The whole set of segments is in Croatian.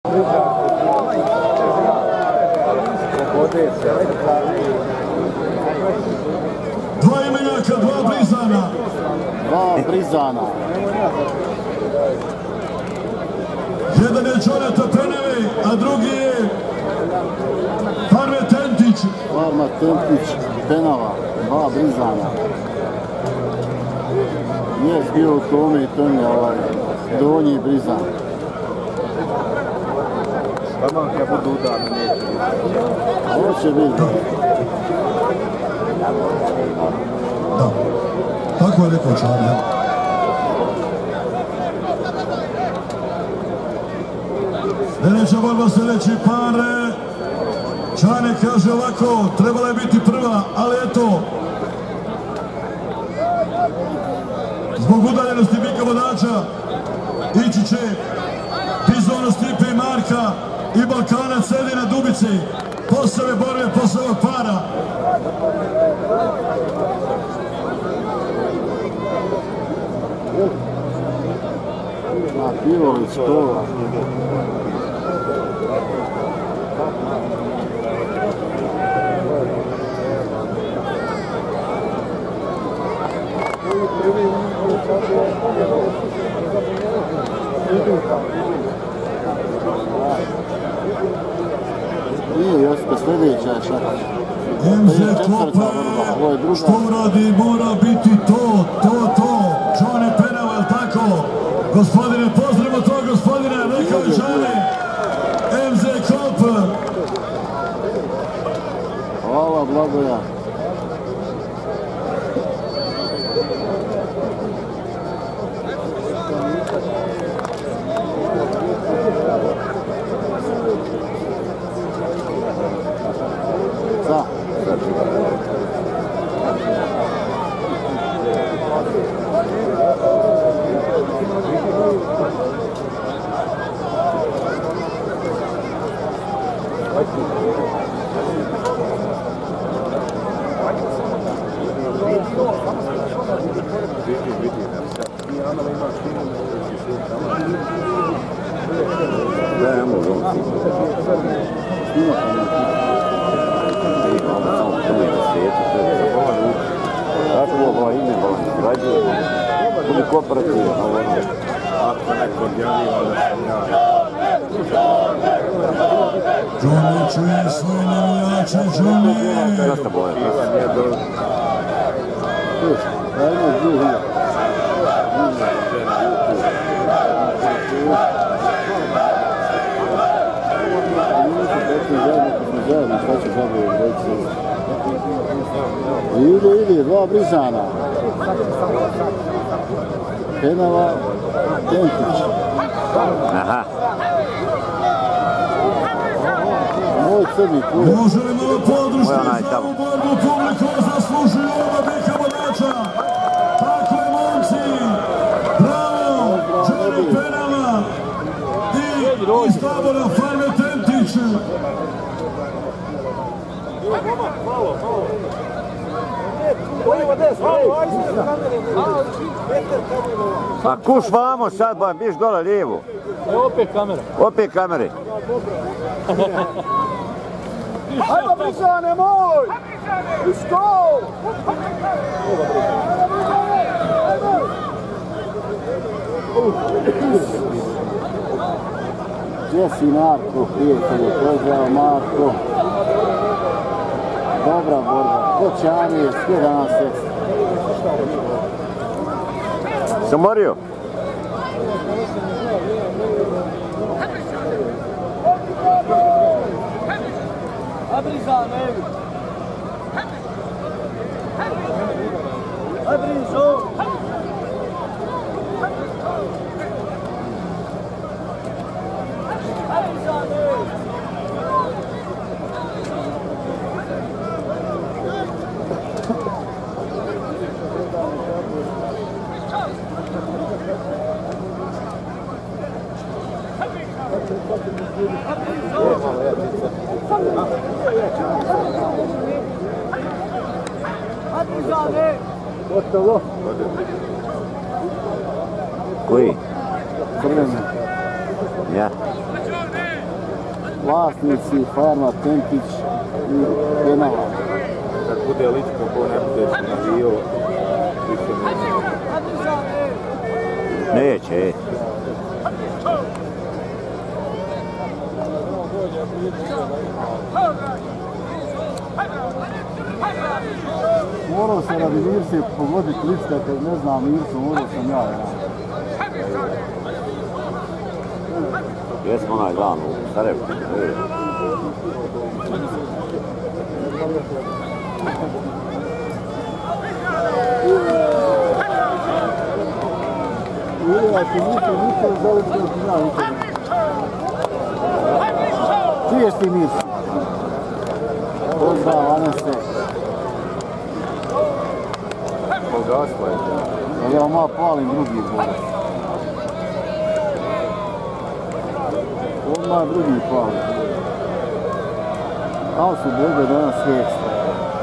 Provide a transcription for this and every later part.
Dva imenjaka, dva Brizana. Dva Brizana. Jedan je Penave, a drugi je Farme Tentić. Farme Tentić, Penava, dva Brizana. Nije bio u tome i to je donji Brizan. Vama kad budu udarno neće. Ovo će biti. Da, tako je rekao Čarlija. Sljedeća borba, sljedeći par. Čane kaže ovako, trebala je biti prva, ali eto, zbog udaljenosti bika vodača, ići će Bizon, Stipe i Marka i Balkanac sedi na Dubici. Posle ove borbe, posle ovog para. Pivović, kola. Nije Josko, sljedeća je Šakač. MZ Klopa, što uradi, mora biti to. Čane Penava, je li tako? Gospodine, pozdravimo to, gospodine, rekao je Čane. MZ Klopa. Hvala, Blagoja. Da. Johnny čuje svoje navijače, Johnny! Ide, dva Brizana. Penava, Tentić. Aha. Moj crni put. Može li malo podrušti za ovu borbu, publiku zaslužuju oba bika vodača. Tako je, momci. Bravo, Johnny Penava i iz tabora Farme Tentić. A kuš vamo sad, ba, biš dole lijevo. Opet kamera. Opet kamere. Ajmo Brizane moj! Let's go! Gdje si Marko, prijatelju, pozdrav Marko. Dobra borba, ko Čanije, sve danas jeste. Sam morio? A Brizan, evi! A Brizo! Gotovo. Koji? Crveni. Ja. vlasnici Farma, Tentić i Penava. Kad bude lično, ko ne bude se navio, više neće. Morao sam radi Mirse pogoditi Licka, kad ne znam Mirsu, morao sam ja. Jesmo onaj dan u Sarajevu. Uvijek, niko želi da ti ja nikada. Čiješ ti Mirsu? Pozdrav, Anese. pogasla je. Ja malo palim drugi bolest. Odmah drugi palim. Kao su borbe danas sve ekstra.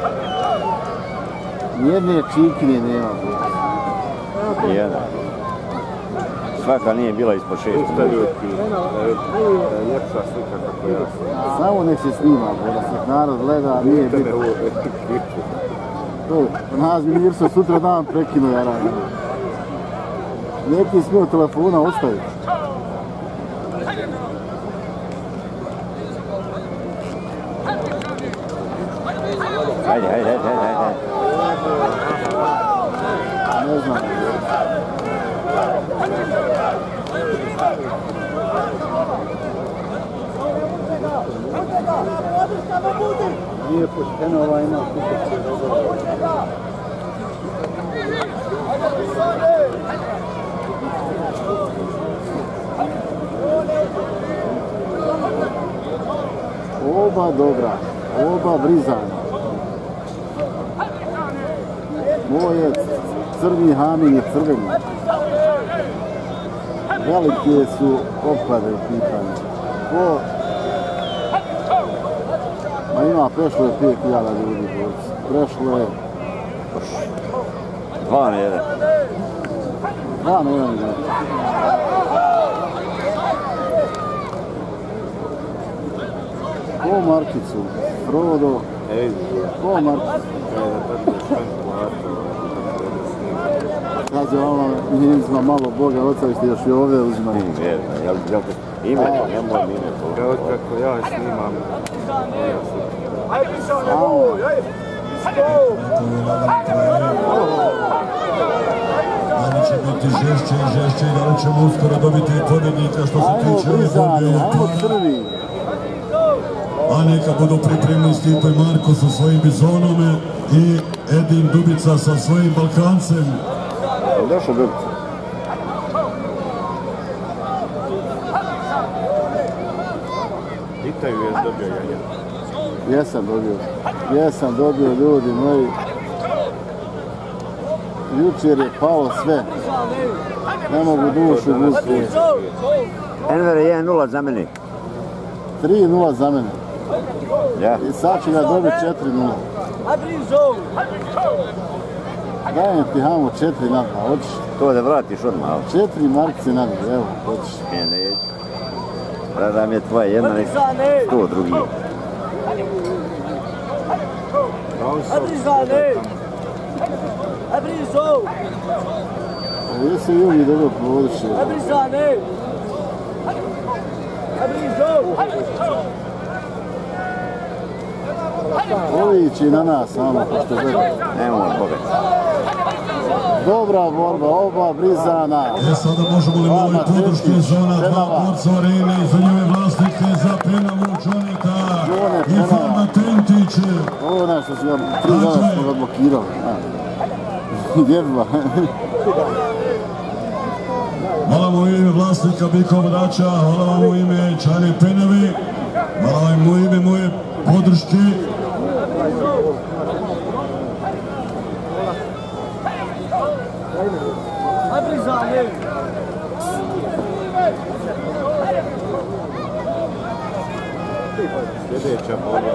Nijedne čikine nema bolest. Nijedna. Svaka nije bila ispod 6 minuta. Ljepša slika kako ja sam. Samo nek se snima bolest, nek narod gleda, nije bitno. Nas bi Mirso sutra dan prekinu, ja radim. Neki smiju telefona ostaviti. Hajde. Ne znam. Nije pošteno ova ima kukac. Oba dobra, oba Brizan. Moj je crni Hamin i crveni. Velike su opklade u pitanju. Ma ima, prešlo je 5000 ljudi, prešlo je 2-1. 2-1. Ko Markicu? Frodo? Ko Markicu? Kaže ono, njezima malo Boga oca, ste još i ovdje uzimali. Ime to, nemoj ime to. Kako ja snimam. Da li će biti žešće i žešće i da li ćemo uskoro dobiti pobjednika što se tiče ove borbe u Farme. A neka budu pripremni Stipe Marko sa svojim Bizonome i Edin Dubica sa svojim Balkancem. Došao Dubica. Pitaju je dobio jaja. Jesam dobio ljudi moji. Jučer je palo sve. Ne mogu dušu guziti. Enver je 1-0 za mene. 3-0 za mene. Ja. I sad će ga dobiti 4-0. Dajem ti Hamo 4 na 2, hoćeš? To da vratiš odmah. 4 markice na 2, evo, hoćeš. Neće. Radam je tvoja jedna, nek 100 drugi. Gdje se Juni dobro povodiše? Ovi će i na nas, samo pošto gleda. Nemoj pobjeti. Dobra borba, oba Brizana. Sada možemo li malo i podrške zona, dva borca u areni, za njove vlasnike, za Penavu, Čoneta i Farme Tentić. Ovo je nešto što 3 dana smo ga odblokirali. Jeba. Hvala mu u ime vlasnika Bikova Dača, hvala vam u ime Čane Penave, hvala vam u ime moje podrške. Sljedeća borba.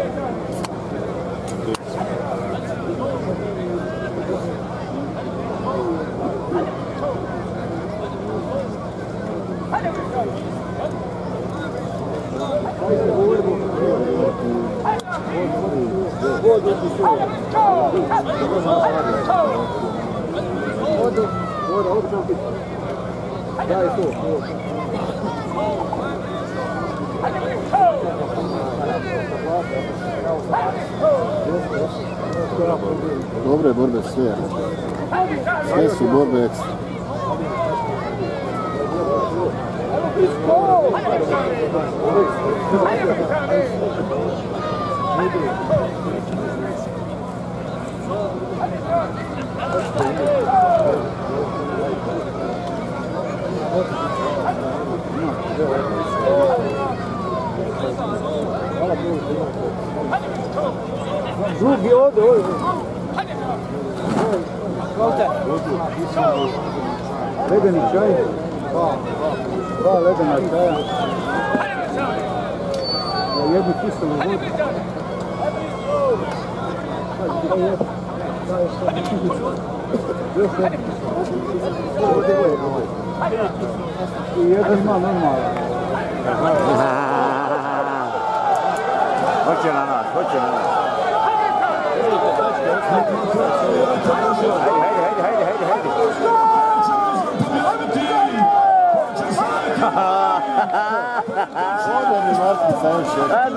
Hajde, Dobre borbe sve. Sve su borbe ekstra. Drugi ovdje, ovdje. Ledeni čaj. Dva ledena čaja. Jednu kiselu vodu. I jedan ima normalno. Hoće na nas, hoće na nas. Hajde. Ovdje mi Martin sa još jedan.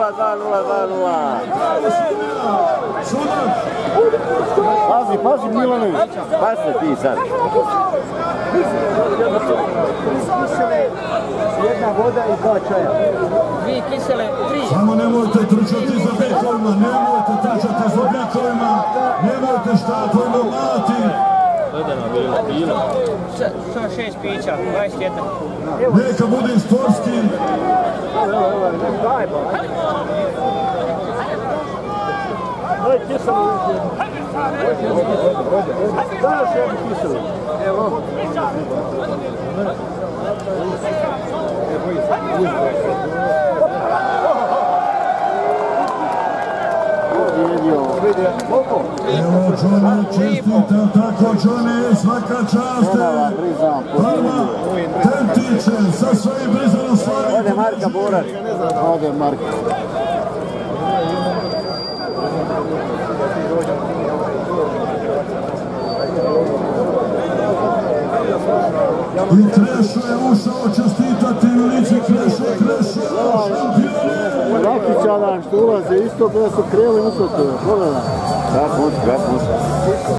2-0. Pazi Milanović. Pazi se ti sad. Jedna voda i dva čaja. Dvije kisele, tri. Samo nemojte trčati za bekovima, nemojte trčati za bekovima, nemojte štapovima mlati. Bilo. 6 pića, 21. Neka bude sportski. Daj kiselu. Daj još jednu kiselu. Evo. Evo Johnny, čestitam tako Johnny, svaka čast. Farma, Tentić sa svojim Brizanom slavi. Ode Marka Borac. Ode Marka. I Krešo je ušao čestitati ulici Krešo, šampione! Rakića nam što ulaze isto, kada su krenuli usotove, pogledaj. Gat muška.